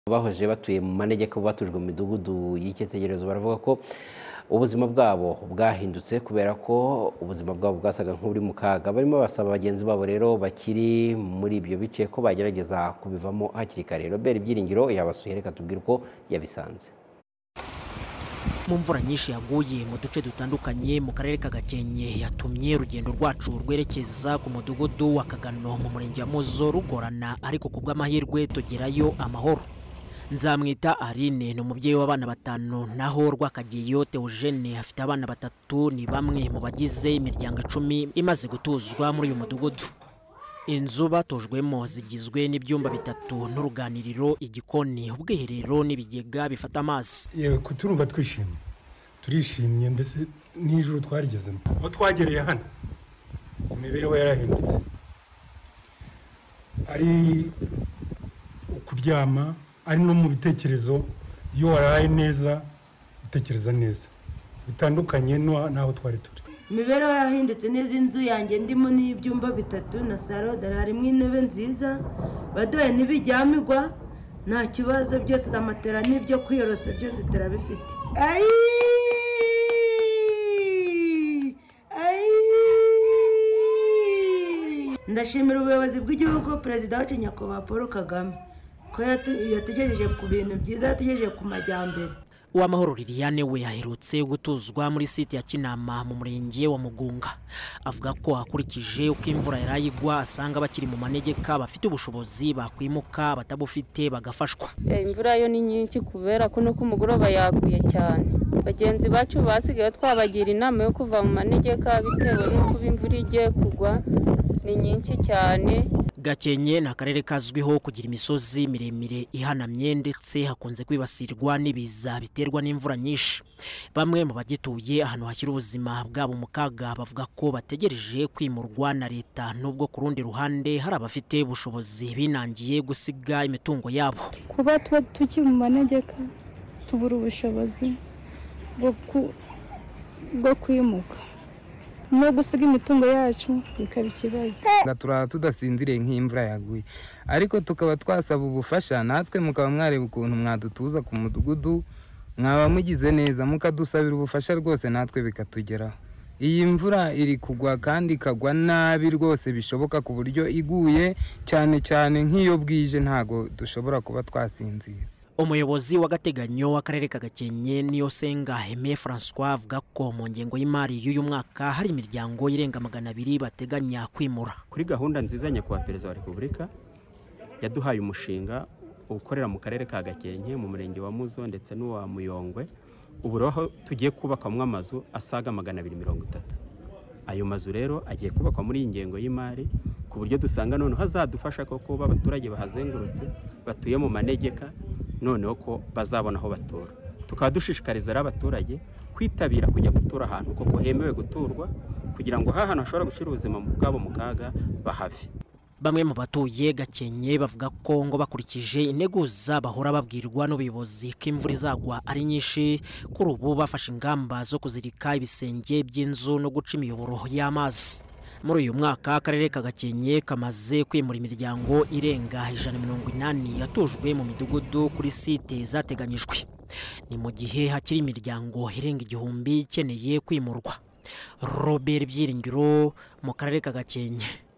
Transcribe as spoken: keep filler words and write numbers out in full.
Abahoze batuye mu manegeka batujwe mu midugudu y'ikitegererezo baravuga ko ubuzima bwabo bwahindutse kubera ko ubuzima bwabo bwasaga nk'uri mu kaga. Barimo basaba bagenzi babo rero bakiri muri ibyo bice ko bagerageza kubivamo hakiri kare. Robert Byiringiro yabasuye, reka tubwire uko yabisanze. Mu mvura nyinshi yaguye mu duce dutandukanye mu karere ka Gakenke yatumye urugendo rwacu rwerekeza ku mudugudu wa Kagano mu murenge wa Muzo rugorana, ariko kubw'amahirwe tugerayo amahoro. Nzamwita Aline ni umubyeyi w'abana batanu, naho Rwakageyo Theogene afite abana batatu, ni bamwe mu bagize imiryango icumi imaze gutuzwa muri uyu mudugudu. Inzu batujwemo zigizwe n'ibyumba bitatu n'uruganiriro, igikoni, ubwiherero n'ibigega bifata amazi. Yewe kuturumva twishimye, turishimye mbese n'ijuru twarigezemo. Aho twagereye hano imibereho yarahindutse, ari ukuryama, ari no mu bitekerezo. Iyo waraye neza utekereza neza, bitandukanye n'aho twari turi. Imibereho yahindutse neza. Inzu yanjye ndimo n'ibyumba bitatu na salo, harimo intebe nziza, baduye n'ibijyamirwa, nta kibazo, byose amatera n'ibyo kwiyorosa byose turabifite. Ayi ayi ndashimira ubuyobozi bw'igihugu, perezida wacu nyakubahwa Paul Kagame, ko yatugejeje ku bintu byiza, yatugejeje ku majyambere. Uwamahoro Liliane we yaherutse gutuzwa muri site ya Kinama mu murenge wa Mugunga. Avuga ko akurikije uko imvura yarayigwa asanga bakiri mu manegeka bafite ubushobozi bakwimuka, batabufite bagafashwa. Imvura yo ni nyinshi kubera ko no kumugoroba yaguye cyane. Bagenzi bacu basigaye twabagira inama yo kuva mu manegeka bitewe n'uko imvura igiye kugwa ni nyinshi cyane. Gakenke ni akarere kazwiho kugira imisozi miremire ihanamye, ndetse hakunze kwibasirwa n'ibiza biterwa n'imvura nyinshi. Bamwe mu bagituye ahantu hashyira ubuzima bwabo mu kaga bavuga ko bategereje kwimurwa na leta, nubwo ku rundi ruhande hari abafite ubushobozi binangiye gusiga imitungo yabo. Kuba tuba tukiri mu manegeka tubura ubushobozi bwo kwimuka no gusiga imitungo yacu bikaba ikibazo. Gatura tudasinziriye nk'imvura yaguye, ariko tukaba twasaba ubufasha, natwe mukaba mwareba ukuntu mwadutuza ku mudugudu, mwaba mugize neza mukadusabira ubufasha rwose natwe bikatugeraho. Iyi mvura iri kugwa kandi ikagwa nabi rwose bishoboka, ku buryo iguye cyane cyane nk'iyo bwije ntago dushobora kuba twasinzira. Umuyobozi w'agateganyo w'akarere ka Gakenke Niyosenga Aime François avuga ko mu ngengo y'imari y'uyu mwaka hari imiryango irenga magana abiri bateganya kwimura. Kuri gahunda nziza nyakubahwa Perezida wa Repubulika yaduhaye umushinga ukorera mu karere ka Gakenke mu murenge wa Muzo ndetse n'uwa Muyongwe, ubu rero tugiye kubakwamo amazu asaga magana abiri mirongo itatu. Ayo mazu rero agiye kubakwa muri iyi ngengo y'imari, ku buryo dusanga none hazadufasha ko kuba abaturage bahazengurutse batuye mu manegeka noneho ko bazabona aho batura. Tukaba dushishikariza abaturage kwitabira kujya gutura ahantu koko hemewe guturwa, kugira ngo hahano hashobora gushyira ubuzima bwabo mu kaga bahave. Bamwe mu batuye Gakenke bavuga ko ngo bakurikije integuza bahora babwirwa n'ubuyobozi ko imvura izagwa ari nyinshi, kuri ubu bafashe ingamba zo kuzirika ibisenge by'inzu no guca imiyoboro y'amazi. Muri uyu mwaka akarere ka Gakenke kamaze kwimura imiryango irenga ijana na mirongo inani yatujwe mu midugudu kuri site zateganyijwe. Ni mu gihe hakiri imiryango irenga igihumbi ikeneye kwimurwa. Robert Byiringiro mu karere ka Gakenke.